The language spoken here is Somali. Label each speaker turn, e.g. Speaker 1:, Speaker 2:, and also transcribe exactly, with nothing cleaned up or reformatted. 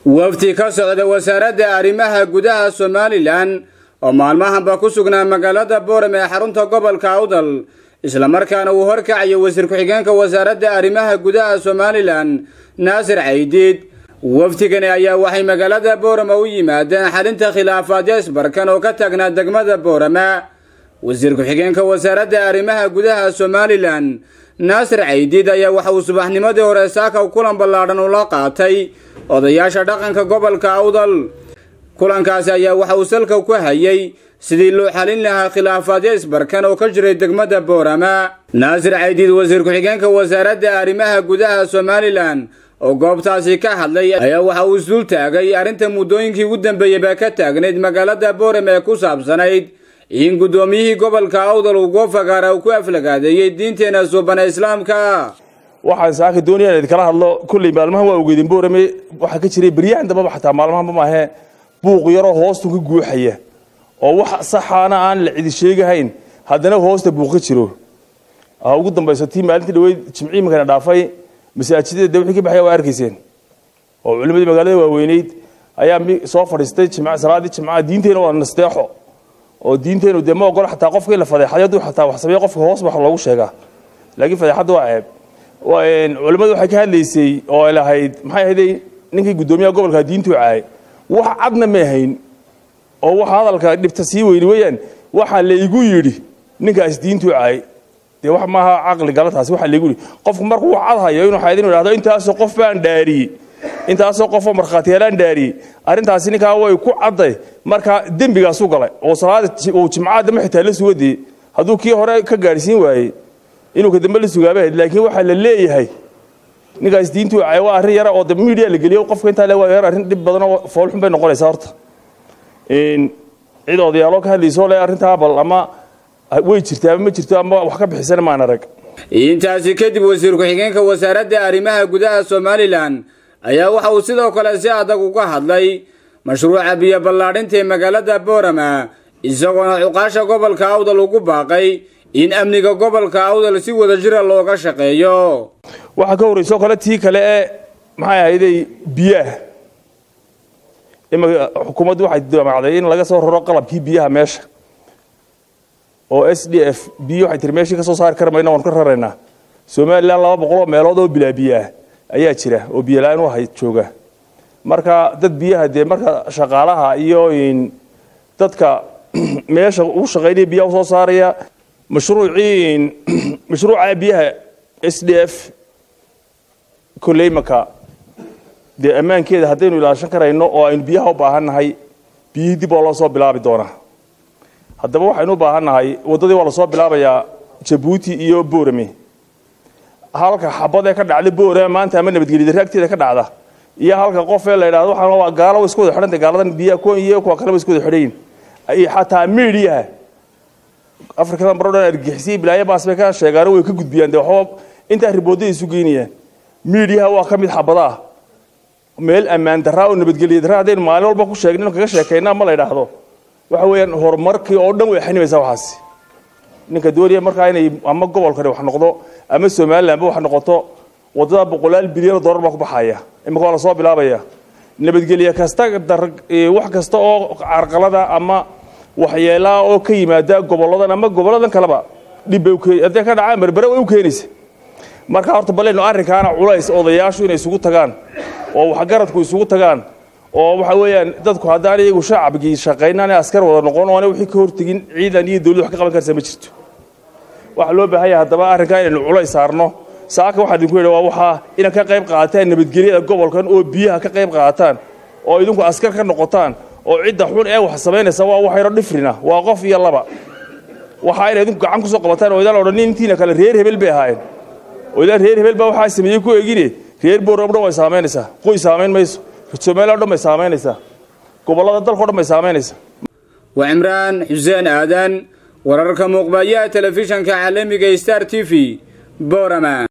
Speaker 1: wafdi ka socda wasaaradda arrimaha gudaha Somaliland oo maalmahanba ku sugnaa magaalada Boorame ee xarunta gobolka Awdal isla markaana uu horkacayo wasiir ku-xigeenka wasaaradda arrimaha gudaha Somaliland Naasir Caydiid. wafdigan ayaa waxay magaalada Boorame u yimaadeen xalinta khilaafaadyo isbarkan oo ka tagnaa degmada Boorame. wasiir ku-xigeenka wasaaradda arrimaha gudaha Somaliland Naasir Caydiid ayaa waxa uu subaxnimadii hore saaka kulan ballaadhan u la qaatay odayaasha dhaqanka gobolka Awdal. kulankaasi ayaa waxa uu salka ku hayay sidii loo xalin lahaa khilaafaadyo isbarkan oo ka jiray degmada Boorame. Naasir Caydiid wasiir ku-xigeenka wasaaradda arrimaha gudaha Somaliland oo goobtaasi ka hadlay ayaa waxa uu isdul taagay arrinta muddooyinkii ugu dambeeyay ka taagneyd magaalada Boorame ee ku saabsanayd in gudoomiyihii gobolka Awdal uu goofagaara ku aflagaadeeyay diinteena suubana islaamka.
Speaker 2: waxaan saaka doonayay in kala hadlo kulli maalmaha waa ugeedin Boorame waxa ka jiray bariyahan daba xataa maalmaha ma ahe buuq yaro hoostu ka guuxaya oo wax saxaana aan la cid sheegahayn haddana hoosta buuq ka jiro ah ugu dambaysatii maalintii dhaweyd jimciye magana dhaafay masaajidada dawladda ka baxay waa arkayseen oo culimada magaalada waaweyneed ayaa soo fadhiistay jimcaha salaadii jimcaha diinteena waa nasteexo oo diinteenu demo ogol xataa qofkii la fadeexayadu xataa wax sameeyo qofka hoos wax loogu sheegaa laakiin fadeexadu waa ceeb waa in culimadu waxay ka hadlaysay oo ay lahayd maxay ahayd ninkii gudoomiyaha gobolka diintu caay wax cadna ma ahayn oo wax hadalka dhibta sii weyn weeyaan waxa la igu yiri ninkaas diintu caay de wax ma aha aqli galataas waxa la igu yiri qofku markuu cad hayo inuu xaydin yiraahdo intaas qof baan dhaari intaas qof markhaati helaan dhaari arintaas ninka way ku caday marka dambigaas u galay oo salaada oo jimcaada ma xitaa la suuday haduu kii hore ka gaarsiin waayay inuu ka dambe la sugaabay laakiin waxa la leeyahay ninkaas diintu ay waa arin yara oo de media la galiyo qofka inta la waa arin dib badan oo fool xun bay noqonaysaa horta in cid odayaalo ka hadlayso leh arinta bal ama way jirtaa ma jirto ama wax ka bixisan ma arag.
Speaker 1: intaasi kadib wasiir ku-xigeenka wasaaradda arrimaha gudaha Somaliland ayaa waxa uu sidoo kale si adag uga hadlay mashruuca biyo ballaadhinta magaalada Boorame isagoo cuqaasha gobolka Awdal ugu baaqay in amniga gobolka Awdal si wada jir looga shaqeeyo.
Speaker 2: waxa ka horeyso kale tii kale ee maxay ahayd biyaha ima xukuumaddu waxay doonayeen in laga soo raro qalabkii biyaha meesha oo S D F biyo waxay tirmeeshi ka soo saar karmayna waan ka raraynaa Soomaaliland laba boqol meelood oo bilaa biyaha ayaa jira oo biyo la'aan waxa jooga marka dad biyaha de marka shaqaalaha iyo in dadka meesha u shaqeynay biyo soo saaraya mashruuciin mashruuca biyaha S D F kulay maka de amaankeeda hadaynu ilaashan karayno oo aynu biyaha u baahanahay biyo dib loo soo bilaabi doonaa haddaba waxaynu u baahanahay wadadii waa la soo bilaabayaa Djibouti iyo Boorame halka xabada ka dhacday Boorame maanta ama nabadgelyo raagteeda ka dhacda iyo halka qof ee la yiraahdo waxa waa gaalo isku wada xidhan gaaladan biyaha ku iyo kuwa kale isku wada xidhan ay xataa media Afrikada baroodhan argixisay bilaaya baasbay ka sheegaaro way ka gudbiyaan de waxba inta riboodada isu geynayaan media waa kamid xabada meel amaan darro nabadgelyo daraadeyn maalin walba ku sheegnay kaga sheekayna ma la yiraahdo waxa weeyaan horumarkii oo dhan way xanimaysaa waxaas ninka dooriya marka inay ama gobolka wax noqdo ama Soomaaliland wax noqoto wadada boqolaal bilyan dollar ba ku baxaya imika la soo bilaabaya nabadgelyo kasta wax kasta oo carqalada ama waxyeelaa oo ka yimaada goboladan ama goboladan kaleba dhibay adeeg ka dhacay marbar way u keenaysa marka horta baleeno arrinkaana culays odayaashu inay isugu tagaan oo wax garadku isugu tagaan oo waxa weeyaan dadku hadaan iyagu shacabkii shaqeynaan askar wada noqon oo wixii ka hortagin ciidan iyo dawladda wax ka qaban karsan ma jirto waxa loo baahan yahay hadaba arrinkan inuu culays saarno saaka waxa idinku yiraahdo waxa in ka qayb qaataan nabadgelyada gobolkan oo biyaha ka qayb qaataan oo idinku askar ka noqotaan oo cidda xun ee wax sameynaysa waa wax yar dhifrina waa qof iyo laba waxa ay idinku gacan ku soo qabataan oo idaan odhan intiina kale reer hebel bay ahaayeen oo idaan reer hebel ba waxa sameeyay ku eegine reer Boorame way saameynaysaa qoys saameyn mayso Soomaaliland way saameynaysaa gobolada dalka oo dhan way saameynaysaa.
Speaker 1: waa Imraan Xuseen Aadan wararka muuqbaaya telefishanka caalamiga Star T V Boorame.